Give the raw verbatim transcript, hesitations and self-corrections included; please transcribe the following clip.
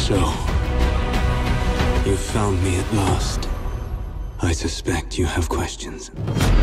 So, you found me at last. I suspect you have questions.